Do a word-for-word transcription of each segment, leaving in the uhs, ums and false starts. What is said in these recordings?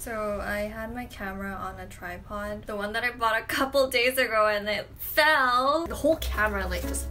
So I had my camera on a tripod, the one that I bought a couple days ago, and it fell. The whole camera like just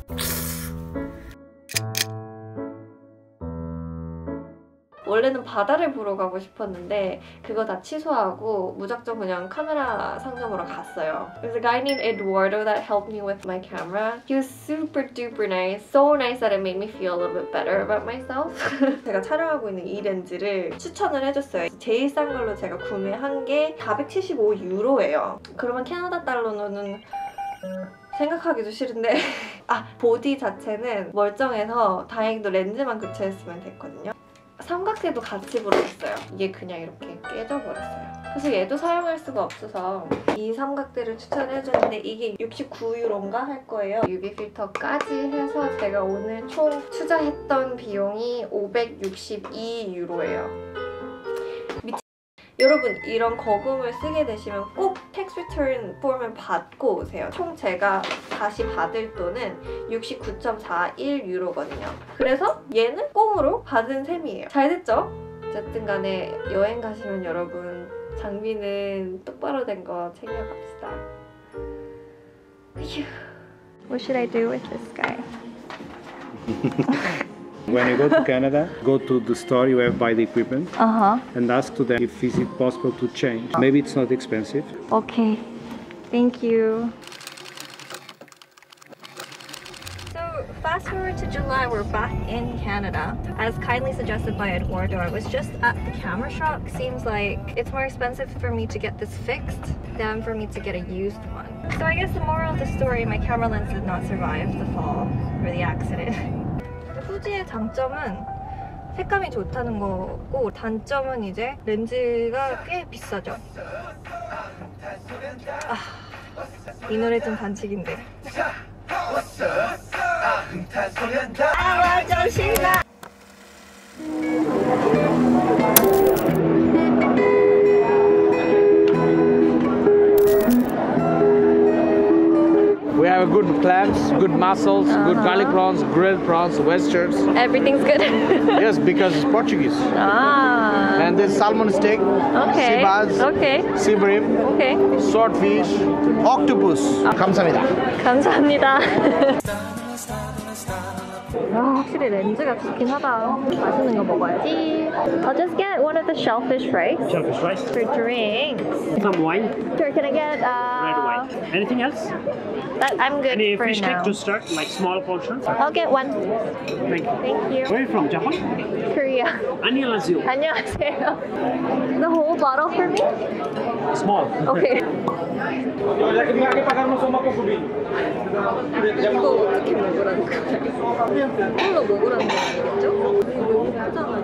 원래는 바다를 보러 가고 싶었는데 그거 다 취소하고 무작정 그냥 카메라 상점으로 갔어요. There's a guy named Eduardo that helped me with my camera. He was super duper nice. So nice that it made me feel a little bit better about myself. 제가 촬영하고 있는 이 렌즈를 추천을 해줬어요. 제일 싼 걸로 제가 구매한 게 사백칠십오 유로예요. 그러면 캐나다 달러로는 생각하기도 싫은데 아, 보디 자체는 멀쩡해서 다행히도 렌즈만 교체했으면 됐거든요. 삼각대도 같이 불었어요. 이게 그냥 이렇게 깨져버렸어요. 그래서 얘도 사용할 수가 없어서 이 삼각대를 추천해줬는데 이게 육십구 유로인가 할 거예요. 유비 필터까지 해서 제가 오늘 총 투자했던 비용이 오백육십이 유로예요. 여러분 이런 거금을 쓰게 되시면 꼭 tax return 폼을 받고 오세요. 총 제가 다시 받을 돈은 육십구 점 사일 유로거든요. 그래서 얘는 꽁으로 받은 셈이에요. 잘 됐죠? 어쨌든 간에 여행 가시면 여러분 장비는 똑바로 된 거 챙겨갑시다. What should I do with this guy? When you go to Canada, go to the store you have buy the equipment uh-huh. and ask to them if is it possible to change. Maybe it's not expensive. Okay, thank you. So fast forward to July, we're back in Canada. As kindly suggested by Eduardo, I was just at the camera shop. Seems like it's more expensive for me to get this fixed than for me to get a used one. So I guess the moral of the story, my camera lens did not survive the fall or the accident. 후지의 장점은 색감이 좋다는 거고 단점은 이제 렌즈가 꽤 비싸죠. 아, 이 노래 좀 반칙인데. 아, 정신나. We have good clams, good mussels, uh-huh. good garlic prawns, grilled prawns, westerns. Everything's good. Yes, because it's Portuguese. Ah. And there's salmon steak, okay. sea bass, okay. sea bream, okay. swordfish, octopus. 아. 감사합니다. 감사합니다. 아, 확실히 렌즈가 좋긴 하다. 맛있는 거 먹어야지. I'll just get one of the shellfish rice. Shellfish rice. For drinks. Some wine. Sure, can I get uh... red wine. Anything else? That, I'm good Any for fish now. cake to start, like small portions? I'll get one. Thank you. Thank you. Where are you from? Japan? Korea. 안녕하세요. 안녕하세요. The whole bottle for me? Small. Okay. 이거 어떻게 먹으라는 거야? 이걸로 먹으라는 거 아니겠죠? 너무 크잖아.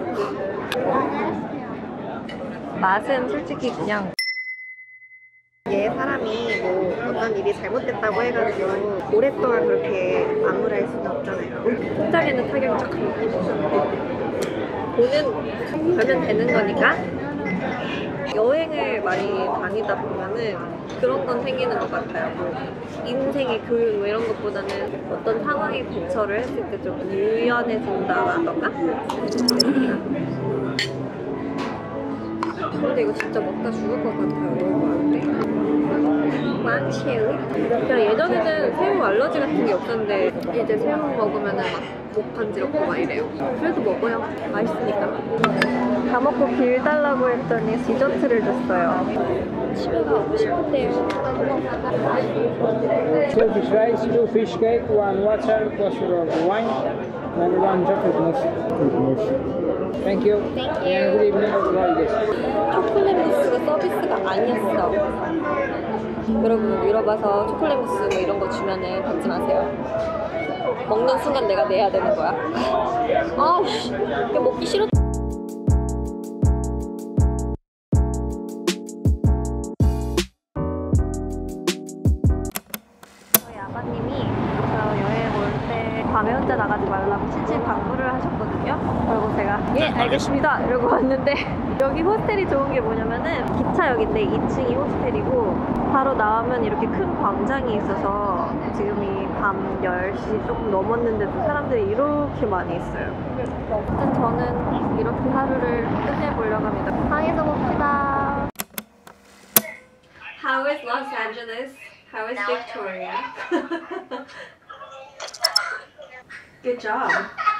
맛은 솔직히 그냥 얘 사람이 뭐 어떤 일이 잘못됐다고 해가지고 오랫동안 그렇게 암울할 수는 없잖아요. 현장에는 타격적합니다. 돈은 벌면 되는 거니까 여행을 많이 다니다 보면은 그런 건 생기는 것 같아요. 뭐 인생의 교육 뭐 이런 것보다는 어떤 상황에 대처를 했을 때 좀 유연해진다라던가. 근데 이거 진짜 먹다 죽을 것 같아요. 너무 많은데. 왕새우? 그냥 예전에는 새우 알러지 같은 게 없었는데 이제 새우 먹으면 막 목 간지럽고 막 이래요. 그래도 먹어요. 맛있으니까. 다 먹고 길 달라고 했더니 디저트를 줬어요. 집에 가고 싶은데요. Two fish rice, two fish cake, one water, plus wine, and one chocolate mousse. Thank you. Thank you. And good evening, everybody. 초콜릿 무스가 서비스가 아니었어. 여러분 유럽 와서 초콜릿 무스 뭐 이런 거 주면은 받지 마세요. 먹는 순간 내가 내야 되는 거야. 아우씨, 이거 먹기 싫어. 저희 아버님이 저 여행 올 때 밤에 혼자 나가지 말라고 친친 당부를 하셨거든요. 그리고 제가 예 알겠습니다 이러고 왔는데 여기 호스텔이 좋은 게 뭐냐면은 기차역인데 이 층이 호스텔이고 바로 나오면 이렇게 큰 광장이 있어서 지금이 밤 열 시 조금 넘었는데도 사람들이 이렇게 많이 있어요. 일단 저는 이렇게 하루를 끝내보려고 합니다. 방에서 봅시다. is Los Angeles? How is Victoria? Good job.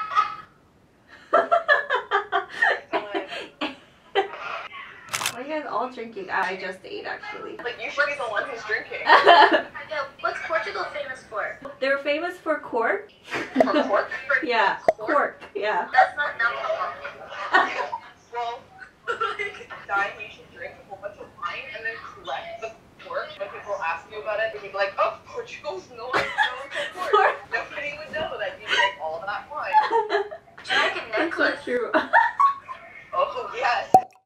Why are you guys all drinking? I just ate actually. Like, you should be the one who's drinking. Yeah, what's Portugal famous for? They're famous for cork. For pork? Yeah, cork. Yeah. That's not alcohol. Well, like, dying, you should drink a whole bunch of wine and then collect the pork. When people ask you about it, you'd be like, oh, Portugal's no one knows for pork. Nobody would know that you drink all that wine. Dragon That's so necklace. true. Oh, yes.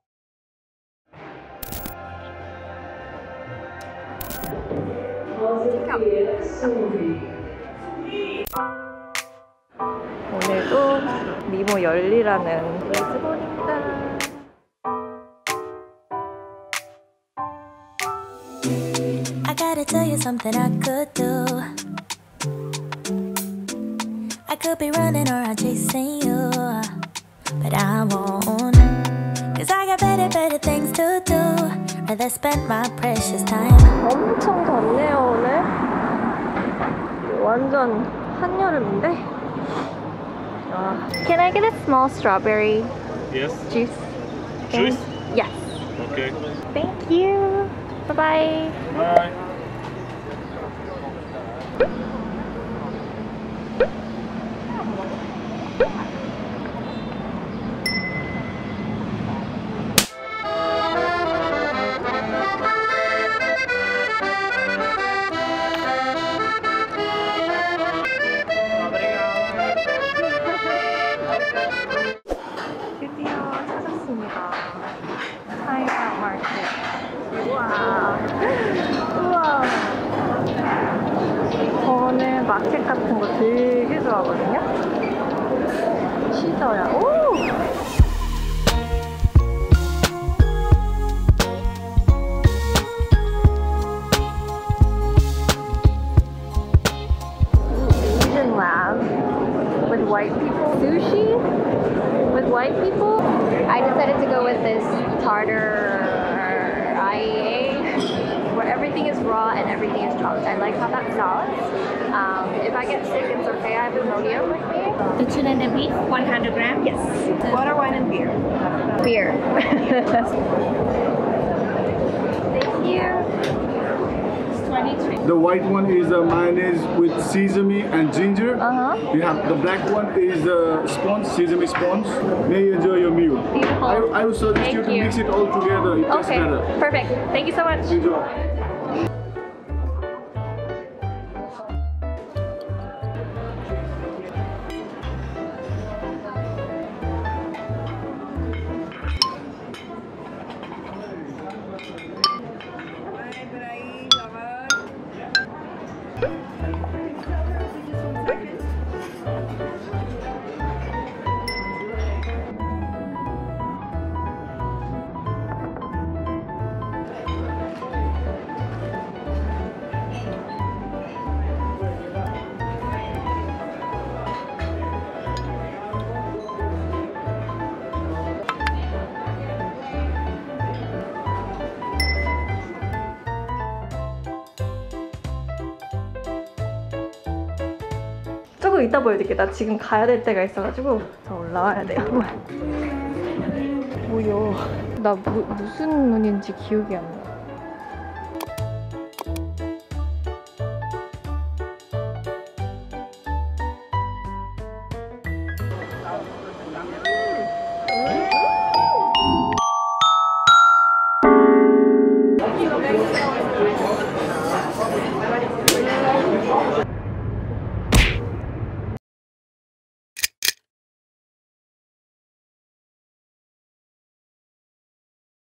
오늘도 미모 열리라는 리스본입니다. I gotta tell you something I could do. I could be running around chasing you, but I won't. Cause I got better, better things to do. Rather spend my precious time. 엄청 덥네요 오늘. 완전 한여름인데. 와. Can I get a small strawberry Yes. juice? Juice? Yes. Okay. Thank you. Bye bye. Bye. 드디어 찾았습니다. 차이나 마켓. 우와. 우와. 저는 마켓 같은 거 되게 좋아하거든요. 시저야. 오! Asian lab with white people. Sushi with white people. I decided to go with this tartar I A, where everything is raw and everything is chopped. I like how that sounds. Um, if I get sick, it's okay. I have Imodium with me. The tuna and the beef, one hundred grams. Yes. Water, wine, and beer. Beer. Thank you. twenty-three. The white one is uh, mayonnaise with sesame and ginger. Uh-huh. You have the black one is the sponge, sesame sponge. May you enjoy your meal. Beautiful. I, I would suggest Thank you to you. mix it all together. It tastes Okay. better. Perfect. Thank you so much. Enjoy. 조금 이따 보여줄게. 나 지금 가야 될 때가 있어가지고 더 올라와야 돼요. 뭐야? 나 무, 무슨 눈인지 기억이 안 나.